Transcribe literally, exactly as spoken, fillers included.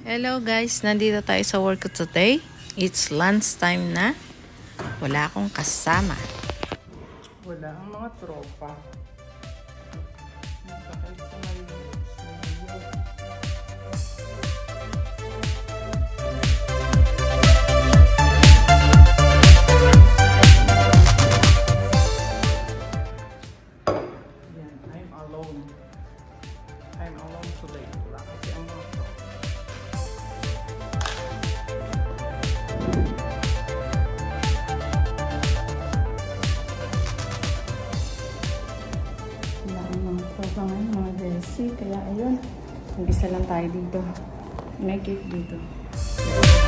Hello guys, nandito tayo sa work ko today. It's lunch time na. Wala akong kasama. Wala ang mga tropa. Kahit sa Marites. Yan, I'm alone. I'm alone today. Wala kasi ang mga tropa. So, ngayon, mga jersey. Kaya, ayun. Mag-isa lang tayo dito. May cake dito.